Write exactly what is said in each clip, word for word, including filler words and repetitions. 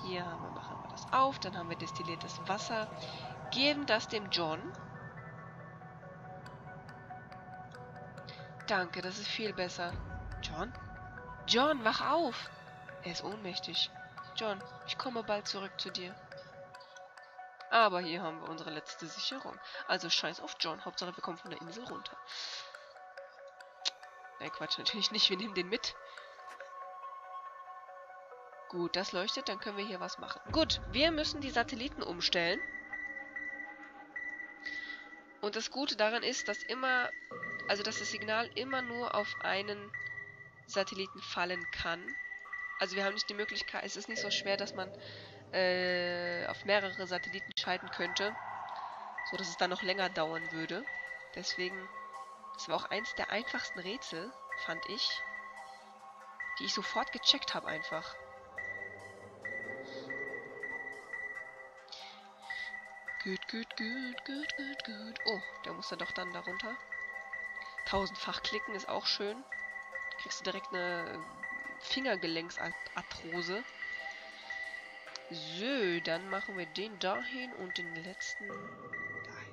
Hier haben wir, machen wir das auf. Dann haben wir destilliertes Wasser. Geben das dem John. Danke, das ist viel besser. John? John, wach auf! Er ist ohnmächtig. John, ich komme bald zurück zu dir. Aber hier haben wir unsere letzte Sicherung. Also scheiß auf John. Hauptsache wir kommen von der Insel runter. Nein, Quatsch, natürlich nicht. Wir nehmen den mit. Gut, das leuchtet. Dann können wir hier was machen. Gut, wir müssen die Satelliten umstellen. Und das Gute daran ist, dass immer, also dass das Signal immer nur auf einen Satelliten fallen kann. Also wir haben nicht die Möglichkeit, es ist nicht so schwer, dass man äh, auf mehrere Satelliten schalten könnte, so dass es dann noch länger dauern würde. Deswegen, das war auch eins der einfachsten Rätsel, fand ich, die ich sofort gecheckt habe einfach. Gut, gut, gut, gut, gut, gut. Oh, der muss dann doch dann darunter. Tausendfach klicken ist auch schön. Kriegst du direkt eine Fingergelenksarthrose. So, dann machen wir den dahin und den letzten dahin.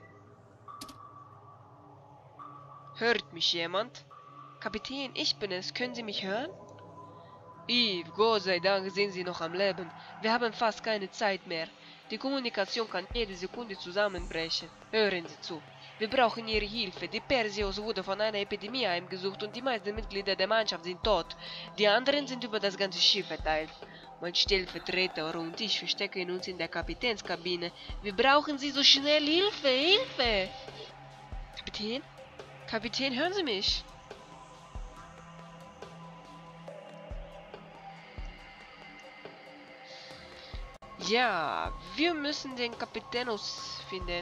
Hört mich jemand? Kapitän, ich bin es. Können Sie mich hören? Eve, Gott sei Dank sind Sie noch am Leben. Wir haben fast keine Zeit mehr. Die Kommunikation kann jede Sekunde zusammenbrechen. Hören Sie zu. Wir brauchen Ihre Hilfe. Die Perseus wurde von einer Epidemie heimgesucht und die meisten Mitglieder der Mannschaft sind tot. Die anderen sind über das ganze Schiff verteilt. Mein Stellvertreter und ich verstecken uns in der Kapitänskabine. Wir brauchen Sie so schnell Hilfe, Hilfe! Kapitän? Kapitän, hören Sie mich? Ja, wir müssen den Kapitänus finden.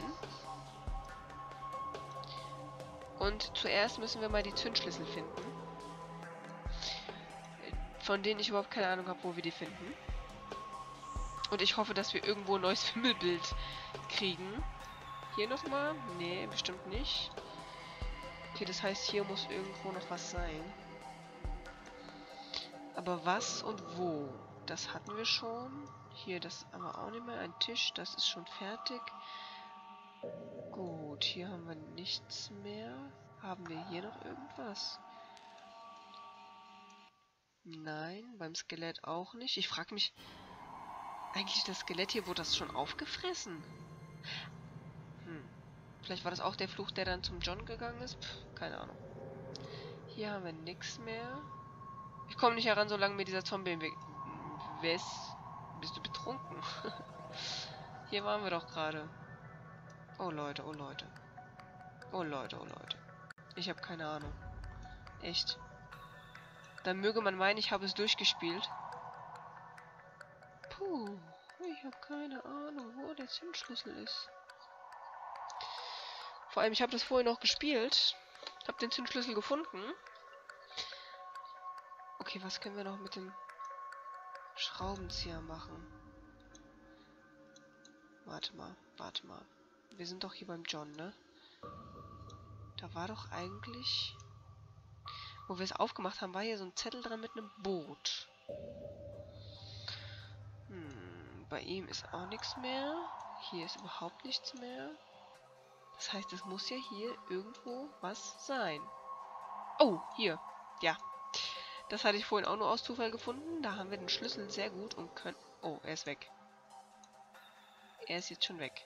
Und zuerst müssen wir mal die Zündschlüssel finden. Von denen ich überhaupt keine Ahnung habe, wo wir die finden. Und ich hoffe, dass wir irgendwo ein neues Wimmelbild kriegen. Hier nochmal? Nee, bestimmt nicht. Okay, das heißt, hier muss irgendwo noch was sein. Aber was und wo? Das hatten wir schon. Hier, das aber auch nicht mehr. Ein Tisch, das ist schon fertig. Gut, hier haben wir nichts mehr. Haben wir hier noch irgendwas? Nein, beim Skelett auch nicht. Ich frage mich, eigentlich das Skelett hier, wurde das schon aufgefressen? Hm. Vielleicht war das auch der Fluch, der dann zum John gegangen ist? Pff, keine Ahnung. Hier haben wir nichts mehr. Ich komme nicht heran, solange mir dieser Zombie im Weg... Wes? Bist du betrunken? Hier waren wir doch gerade. Oh Leute, oh Leute. Oh Leute, oh Leute. Ich habe keine Ahnung. Echt. Dann möge man meinen, ich habe es durchgespielt. Puh, ich habe keine Ahnung, wo der Zündschlüssel ist. Vor allem, ich habe das vorher noch gespielt. Habe den Zündschlüssel gefunden. Okay, was können wir noch mit dem Schraubenzieher machen? Warte mal, warte mal. Wir sind doch hier beim John, ne? Da war doch eigentlich... Wo wir es aufgemacht haben, war hier so ein Zettel dran mit einem Boot. Hm, bei ihm ist auch nichts mehr. Hier ist überhaupt nichts mehr. Das heißt, es muss ja hier irgendwo was sein. Oh, hier. Ja. Das hatte ich vorhin auch nur aus Zufall gefunden. Da haben wir den Schlüssel sehr gut und können... Oh, er ist weg. Er ist jetzt schon weg.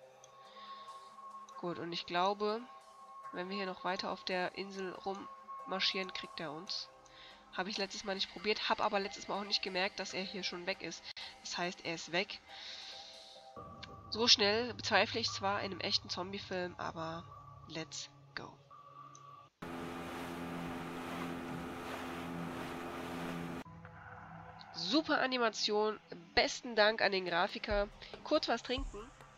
Gut, und ich glaube, wenn wir hier noch weiter auf der Insel rummarschieren, kriegt er uns. Habe ich letztes Mal nicht probiert, habe aber letztes Mal auch nicht gemerkt, dass er hier schon weg ist. Das heißt, er ist weg. So schnell bezweifle ich zwar in einem echten Zombie-Film, aber let's go. Super Animation, besten Dank an den Grafiker. Kurz was trinken.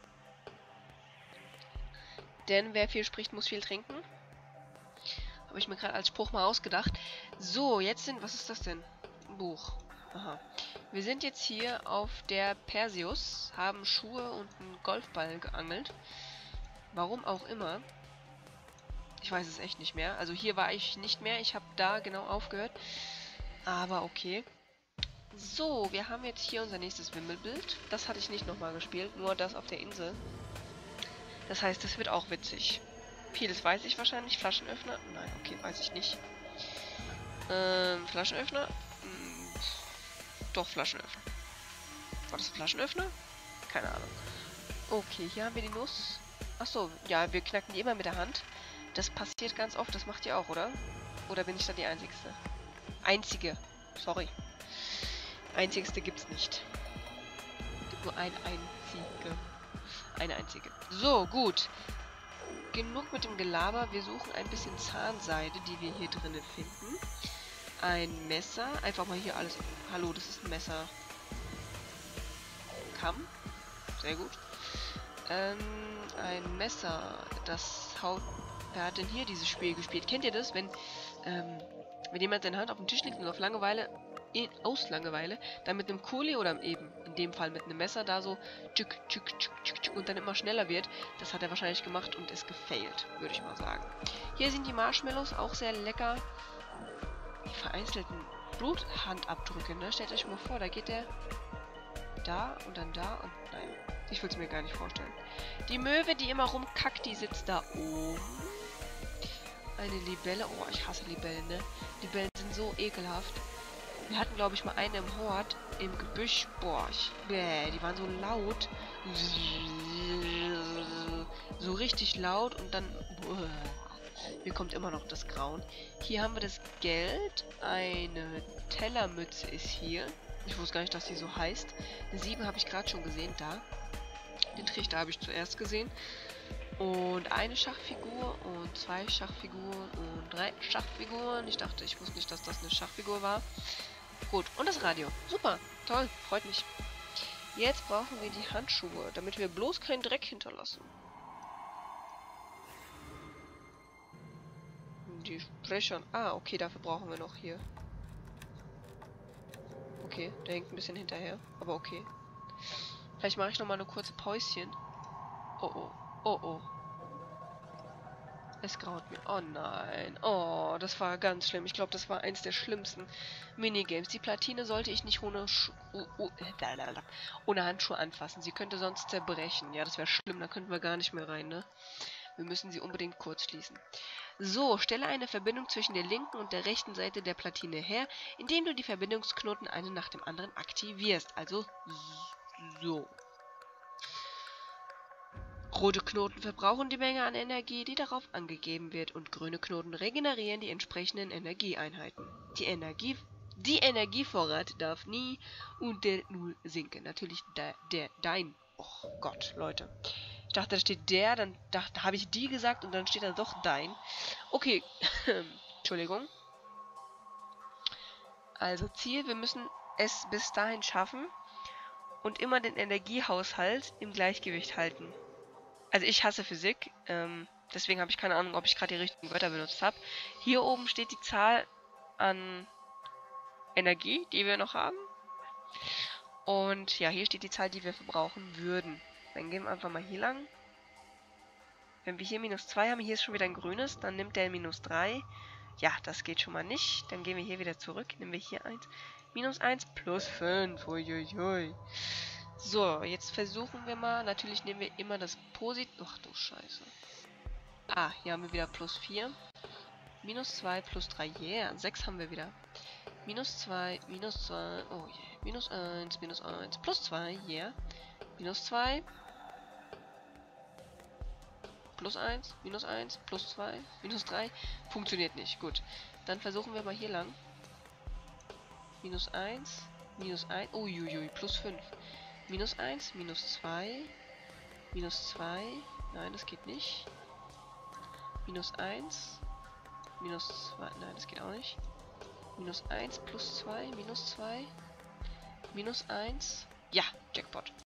Denn wer viel spricht, muss viel trinken. Habe ich mir gerade als Spruch mal ausgedacht. So, jetzt sind... Was ist das denn? Ein Buch. Aha. Wir sind jetzt hier auf der Perseus, haben Schuhe und einen Golfball geangelt. Warum auch immer. Ich weiß es echt nicht mehr. Also hier war ich nicht mehr. Ich habe da genau aufgehört. Aber okay. So, wir haben jetzt hier unser nächstes Wimmelbild. Das hatte ich nicht nochmal gespielt, nur das auf der Insel. Das heißt, das wird auch witzig. Vieles weiß ich wahrscheinlich. Flaschenöffner? Nein, okay, weiß ich nicht. Ähm, Flaschenöffner? Hm, doch, Flaschenöffner. War das ein Flaschenöffner? Keine Ahnung. Okay, hier haben wir die Nuss. Achso, ja, wir knacken die immer mit der Hand. Das passiert ganz oft, das macht ihr auch, oder? Oder bin ich da die Einzigste? Einzige. Sorry. Einzigste gibt's nicht. Gibt nur ein einzige. Eine einzige. So, gut. Genug mit dem Gelaber. Wir suchen ein bisschen Zahnseide, die wir hier drinnen finden. Ein Messer. Einfach mal hier alles... Hallo, das ist ein Messer. Kamm. Sehr gut. Ähm, ein Messer. Das haut... Wer hat denn hier dieses Spiel gespielt? Kennt ihr das? Wenn, ähm, wenn jemand seine Hand auf dem Tisch legt und auf Langeweile... In, aus Langeweile, dann mit einem Kuli oder eben in dem Fall mit einem Messer da so tschück, tschück, tschück, tschück, tschück, und dann immer schneller wird. Das hat er wahrscheinlich gemacht und ist gefailt, würde ich mal sagen. Hier sind die Marshmallows, auch sehr lecker. Die vereinzelten Bluthandabdrücke, ne? Stellt euch mal vor, da geht der da und dann da und nein, ich will es mir gar nicht vorstellen. Die Möwe, die immer rumkackt, die sitzt da oben. Eine Libelle, oh, ich hasse Libellen, ne? Libellen sind so ekelhaft. Wir hatten, glaube ich, mal eine im Hort, im Gebüsch. Boah, ich, bäh, die waren so laut. So richtig laut und dann... Boah, mir kommt immer noch das Grauen. Hier haben wir das Geld. Eine Tellermütze ist hier. Ich wusste gar nicht, dass die so heißt. Eine sieben habe ich gerade schon gesehen, da. Den Trichter habe ich zuerst gesehen. Und eine Schachfigur und zwei Schachfiguren und drei Schachfiguren. Ich dachte, ich wusste nicht, dass das eine Schachfigur war. Gut, und das Radio. Super, toll, freut mich. Jetzt brauchen wir die Handschuhe, damit wir bloß keinen Dreck hinterlassen. Die Sprecher. Ah, okay, dafür brauchen wir noch hier. Okay, der hängt ein bisschen hinterher, aber okay. Vielleicht mache ich noch mal eine kurze Päuschen. Oh oh, oh oh. Es graut mir. Oh nein. Oh, das war ganz schlimm. Ich glaube, das war eins der schlimmsten Minigames. Die Platine sollte ich nicht ohne, Schu oh, oh, ohne Handschuhe anfassen. Sie könnte sonst zerbrechen. Ja, das wäre schlimm. Da könnten wir gar nicht mehr rein, ne? Wir müssen sie unbedingt kurz schließen. So, stelle eine Verbindung zwischen der linken und der rechten Seite der Platine her, indem du die Verbindungsknoten einen nach dem anderen aktivierst. Also so. Rote Knoten verbrauchen die Menge an Energie, die darauf angegeben wird, und grüne Knoten regenerieren die entsprechenden Energieeinheiten. Die Energie, die Energievorrat darf nie unter Null sinken. Natürlich der, der dein. Oh Gott, Leute. Ich dachte, da steht der, dann dachte, habe ich die gesagt und dann steht da doch dein. Okay, Entschuldigung. Also Ziel, wir müssen es bis dahin schaffen und immer den Energiehaushalt im Gleichgewicht halten. Also ich hasse Physik, ähm, deswegen habe ich keine Ahnung, ob ich gerade die richtigen Wörter benutzt habe. Hier oben steht die Zahl an Energie, die wir noch haben. Und ja, hier steht die Zahl, die wir verbrauchen würden. Dann gehen wir einfach mal hier lang. Wenn wir hier minus zwei haben, hier ist schon wieder ein grünes, dann nimmt der minus drei. Ja, das geht schon mal nicht. Dann gehen wir hier wieder zurück, nehmen wir hier eins. Minus eins plus fünf. Uiuiui. So, jetzt versuchen wir mal. Natürlich nehmen wir immer das Positiv. Ach du Scheiße. Ah, hier haben wir wieder plus vier. Minus zwei plus drei. Yeah, sechs haben wir wieder. Minus zwei, minus zwei. Oh yeah. Minus eins, minus eins. Plus zwei. Yeah. Minus zwei. Plus eins, minus eins, plus zwei, minus drei. Funktioniert nicht. Gut. Dann versuchen wir mal hier lang. Minus eins, minus eins. Uiuiui, plus fünf. Minus eins, minus zwei, minus zwei, nein, das geht nicht. Minus eins, minus zwei, nein, das geht auch nicht. Minus eins, plus zwei, minus zwei, minus eins. Ja, Jackpot.